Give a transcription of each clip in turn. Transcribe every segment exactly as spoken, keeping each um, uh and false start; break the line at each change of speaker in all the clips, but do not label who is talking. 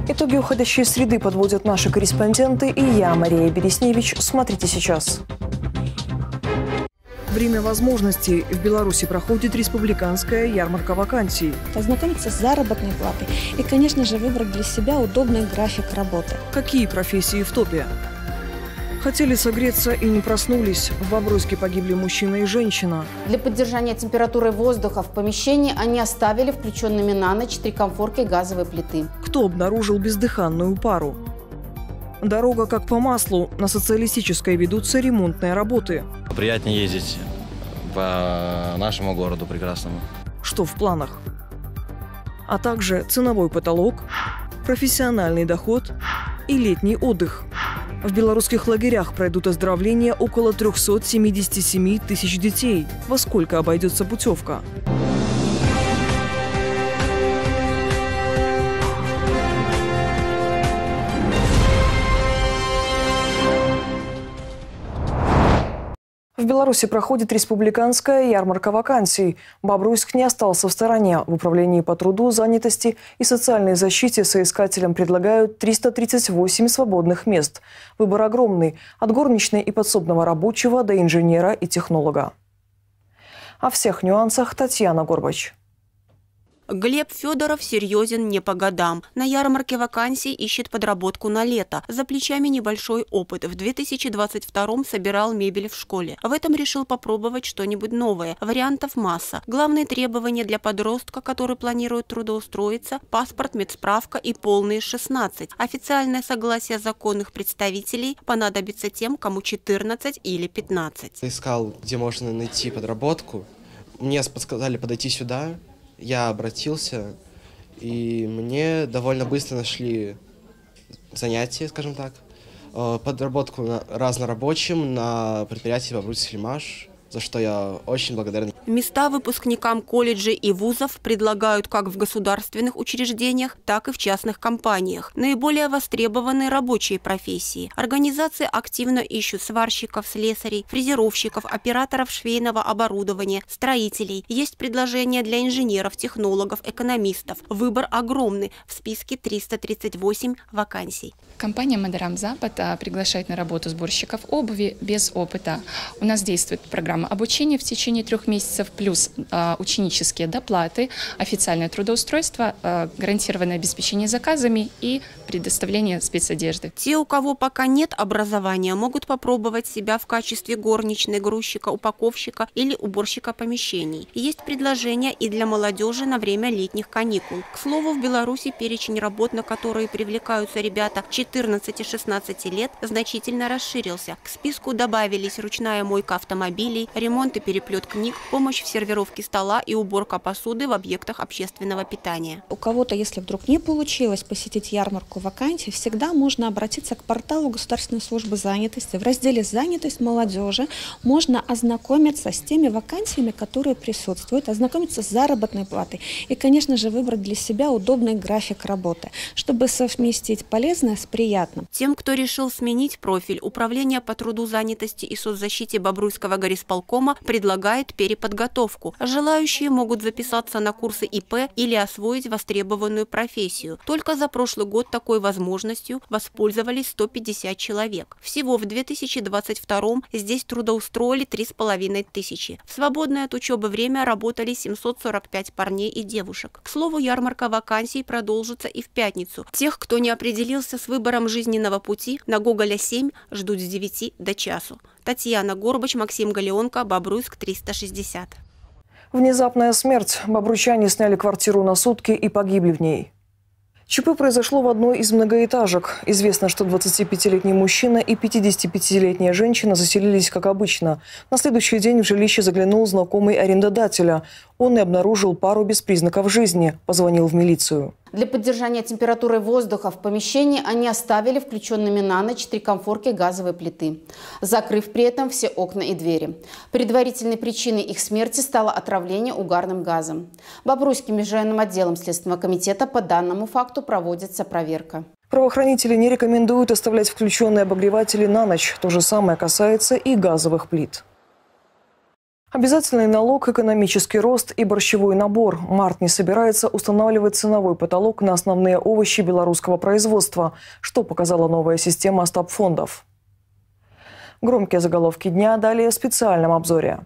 Итоги уходящей среды подводят наши корреспонденты и я, Мария Бересневич. Смотрите сейчас. Время возможностей. В Беларуси проходит республиканская ярмарка вакансий.
Ознакомиться с заработной платой и, конечно же, выбрать для себя удобный график работы.
Какие профессии в топе? Хотели согреться и не проснулись. В Бобруйске погибли мужчина и женщина.
Для поддержания температуры воздуха в помещении они оставили включенными на ночь три комфорки газовой плиты.
Кто обнаружил бездыханную пару? Дорога как по маслу. На Социалистической ведутся ремонтные работы.
Приятнее ездить по нашему городу прекрасному.
Что в планах? А также ценовой потолок, профессиональный доход и летний отдых. В белорусских лагерях пройдут оздоровления около трёхсот семидесяти семи тысяч детей. Во сколько обойдется путевка? В Беларуси проходит республиканская ярмарка вакансий. Бобруйск не остался в стороне. В управлении по труду, занятости и социальной защите соискателям предлагают триста тридцать восемь свободных мест. Выбор огромный – от горничной и подсобного рабочего до инженера и технолога. О всех нюансах Татьяна Горбач.
Глеб Федоров серьезен не по годам. На ярмарке вакансий ищет подработку на лето. За плечами небольшой опыт. В две тысячи двадцать втором собирал мебель в школе. В этом решил попробовать что-нибудь новое. Вариантов масса. Главные требования для подростка, который планирует трудоустроиться – паспорт, медсправка и полные шестнадцать. Официальное согласие законных представителей понадобится тем, кому четырнадцать или пятнадцать.
Искал, где можно найти подработку. Мне подсказали подойти сюда. Я обратился, и мне довольно быстро нашли занятия, скажем так, подработку на разнорабочим на предприятии «Бобруйск-Сельмаш», за что я очень благодарен.
Места выпускникам колледжей и вузов предлагают как в государственных учреждениях, так и в частных компаниях. Наиболее востребованы рабочие профессии. Организации активно ищут сварщиков, слесарей, фрезеровщиков, операторов швейного оборудования, строителей. Есть предложения для инженеров, технологов, экономистов. Выбор огромный. В списке триста тридцать восемь вакансий.
Компания «Мадерам Запад» приглашает на работу сборщиков обуви без опыта. У нас действует программа обучения в течение трех месяцев, плюс э, ученические доплаты, официальное трудоустройство, э, гарантированное обеспечение заказами и предоставление спецодежды.
Те, у кого пока нет образования, могут попробовать себя в качестве горничной, грузчика, упаковщика или уборщика помещений. Есть предложения и для молодежи на время летних каникул. К слову, в Беларуси перечень работ, на которые привлекаются ребята четырнадцати-шестнадцати лет, значительно расширился. К списку добавились ручная мойка автомобилей, ремонт и переплет книг, помощь в сервировке стола и уборка посуды в объектах общественного питания.
У кого-то, если вдруг не получилось посетить ярмарку вакансий, всегда можно обратиться к порталу Государственной службы занятости. В разделе «Занятость молодежи» можно ознакомиться с теми вакансиями, которые присутствуют, ознакомиться с заработной платой и, конечно же, выбрать для себя удобный график работы, чтобы совместить полезное с приятным.
Тем, кто решил сменить профиль, Управление по труду, занятости и соцзащите Бобруйского горисполкома предлагает переподготовку. Желающие могут записаться на курсы И П или освоить востребованную профессию. Только за прошлый год такой возможностью воспользовались сто пятьдесят человек. Всего в две тысячи двадцать втором здесь трудоустроили три с половиной тысячи. В свободное от учебы время работали семьсот сорок пять парней и девушек. К слову, ярмарка вакансий продолжится и в пятницу. Тех, кто не определился с выбором жизненного пути, на Гоголя семь ждут с девяти до часу. Татьяна Горбач, Максим Галеонко, Бобруйск триста шестьдесят.
Внезапная смерть. Бобруйчане сняли квартиру на сутки и погибли в ней. ЧП произошло в одной из многоэтажек. Известно, что двадцатипятилетний мужчина и пятидесятипятилетняя женщина заселились как обычно. На следующий день в жилище заглянул знакомый арендодателя. Он и обнаружил пару без признаков жизни. Позвонил в милицию.
Для поддержания температуры воздуха в помещении они оставили включенными на ночь три комфорки газовой плиты, закрыв при этом все окна и двери. Предварительной причиной их смерти стало отравление угарным газом. Бобруйским межрайонным отделом Следственного комитета по данному факту проводится проверка.
Правоохранители не рекомендуют оставлять включенные обогреватели на ночь. То же самое касается и газовых плит. Обязательный налог, экономический рост и борщевой набор. Март не собирается устанавливать ценовой потолок на основные овощи белорусского производства, что показала новая система стабфондов. Громкие заголовки дня далее в специальном обзоре.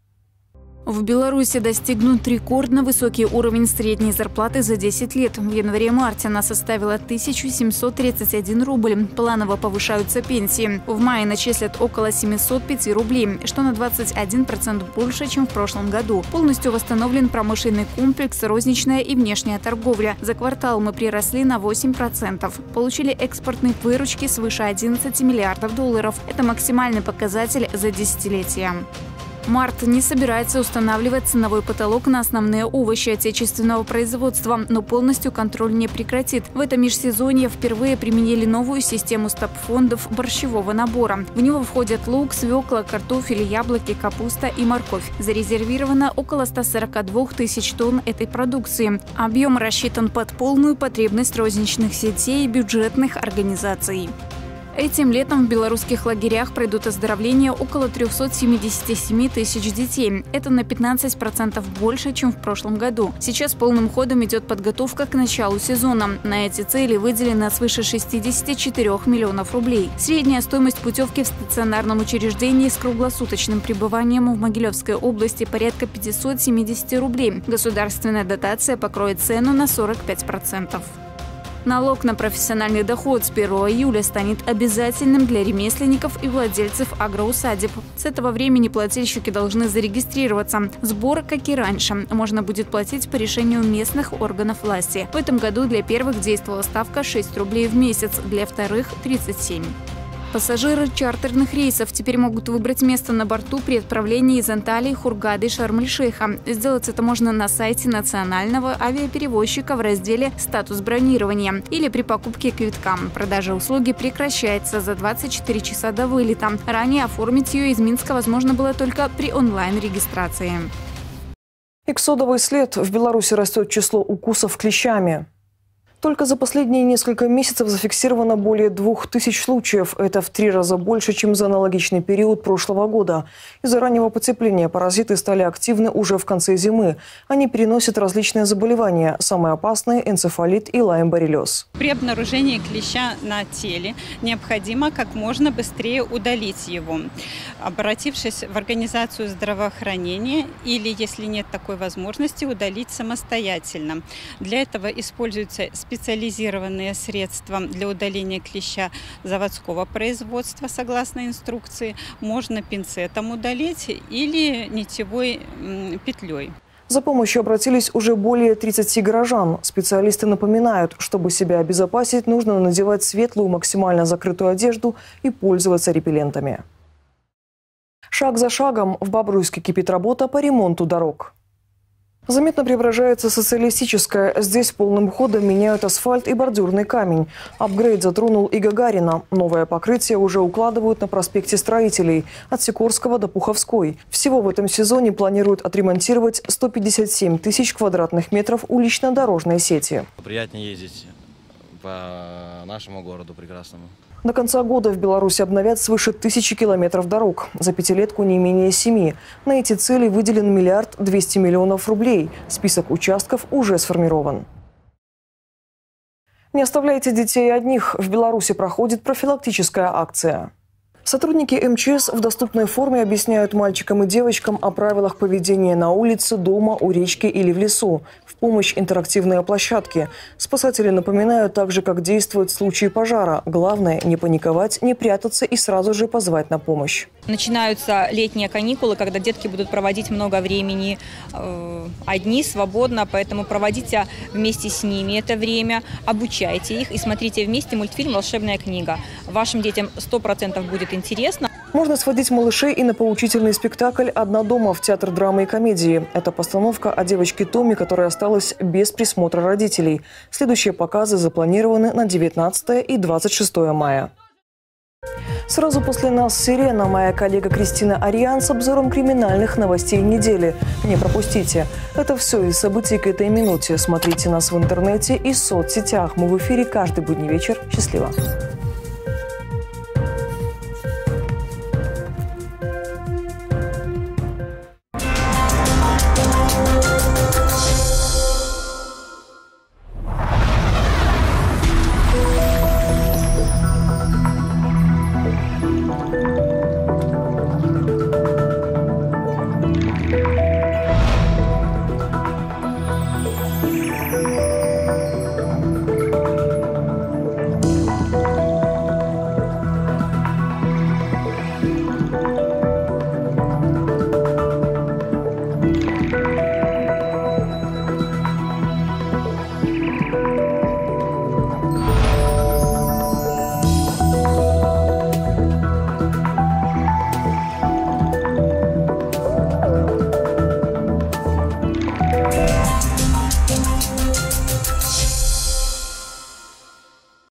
В Беларуси достигнут рекордно высокий уровень средней зарплаты за десять лет. В январе-марте она составила тысячу семьсот тридцать один рубль. Планово повышаются пенсии. В мае начислят около семисот пяти рублей, что на двадцать один процент больше, чем в прошлом году. Полностью восстановлен промышленный комплекс, розничная и внешняя торговля. За квартал мы приросли на восемь процентов. Получили экспортные выручки свыше одиннадцати миллиардов долларов. Это максимальный показатель за десятилетие. Март не собирается устанавливать ценовой потолок на основные овощи отечественного производства, но полностью контроль не прекратит. В этом межсезонье впервые применили новую систему стабфондов борщевого набора. В него входят лук, свекла, картофель, яблоки, капуста и морковь. Зарезервировано около ста сорока двух тысяч тонн этой продукции. Объем рассчитан под полную потребность розничных сетей и бюджетных организаций. Этим летом в белорусских лагерях пройдут оздоровление около трёхсот семидесяти семи тысяч детей. Это на пятнадцать процентов больше, чем в прошлом году. Сейчас полным ходом идет подготовка к началу сезона. На эти цели выделено свыше шестидесяти четырёх миллионов рублей. Средняя стоимость путевки в стационарном учреждении с круглосуточным пребыванием в Могилевской области порядка пятисот семидесяти рублей. Государственная дотация покроет цену на сорок пять процентов. Налог на профессиональный доход с первого июля станет обязательным для ремесленников и владельцев агроусадеб. С этого времени плательщики должны зарегистрироваться. Сбор, как и раньше, можно будет платить по решению местных органов власти. В этом году для первых действовала ставка шесть рублей в месяц, для вторых – тридцать семь. Пассажиры чартерных рейсов теперь могут выбрать место на борту при отправлении из Анталии, Хургады и Шарм-эль-Шейха. Сделать это можно на сайте национального авиаперевозчика в разделе «Статус бронирования» или при покупке квитка. Продажа услуги прекращается за двадцать четыре часа до вылета. Ранее оформить ее из Минска возможно было только при онлайн-регистрации.
Иксодовый след. В Беларуси растет число укусов клещами. Только за последние несколько месяцев зафиксировано более двух тысяч случаев. Это в три раза больше, чем за аналогичный период прошлого года. Из-за раннего потепления паразиты стали активны уже в конце зимы. Они переносят различные заболевания. Самые опасные – энцефалит и лайм-боррелиоз.
При обнаружении клеща на теле необходимо как можно быстрее удалить его, обратившись в организацию здравоохранения или, если нет такой возможности, удалить самостоятельно. Для этого используются специализированные средства для удаления клеща заводского производства, согласно инструкции. Можно пинцетом удалить или нитевой петлей.
За помощью обратились уже более тридцати горожан. Специалисты напоминают, чтобы себя обезопасить, нужно надевать светлую, максимально закрытую одежду и пользоваться репеллентами. Шаг за шагом в Бобруйске кипит работа по ремонту дорог. Заметно преображается социалистическая. Здесь полным ходом меняют асфальт и бордюрный камень. Апгрейд затронул и Гагарина. Новое покрытие уже укладывают на проспекте Строителей от Сикорского до Пуховской. Всего в этом сезоне планируют отремонтировать сто пятьдесят семь тысяч квадратных метров улично-дорожной сети.
Приятнее ездить по нашему городу прекрасному.
До конца года в Беларуси обновят свыше тысячи километров дорог. За пятилетку не менее семи. На эти цели выделен миллиард двести миллионов рублей. Список участков уже сформирован. Не оставляйте детей одних. В Беларуси проходит профилактическая акция. Сотрудники эм че эс в доступной форме объясняют мальчикам и девочкам о правилах поведения на улице, дома, у речки или в лесу. В помощь интерактивные площадки. Спасатели напоминают также, как действовать в случае пожара. Главное – не паниковать, не прятаться и сразу же позвать на помощь.
Начинаются летние каникулы, когда детки будут проводить много времени э, одни, свободно. Поэтому проводите вместе с ними это время, обучайте их и смотрите вместе мультфильм «Волшебная книга». Вашим детям сто процентов будет интересно.
Можно сводить малышей и на поучительный спектакль «Одна дома» в театр драмы и комедии. Это постановка о девочке Томе, которая осталась без присмотра родителей. Следующие показы запланированы на девятнадцатое и двадцать шестое мая. Сразу после нас «Сирена». Моя коллега Кристина Ариан с обзором криминальных новостей недели. Не пропустите. Это все из событий к этой минуте. Смотрите нас в интернете и соцсетях. Мы в эфире каждый будний вечер. Счастливо.